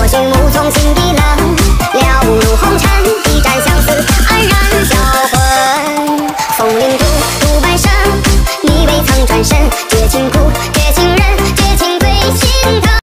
寻无从心底冷，了如红尘，一战相思，黯然销魂。风铃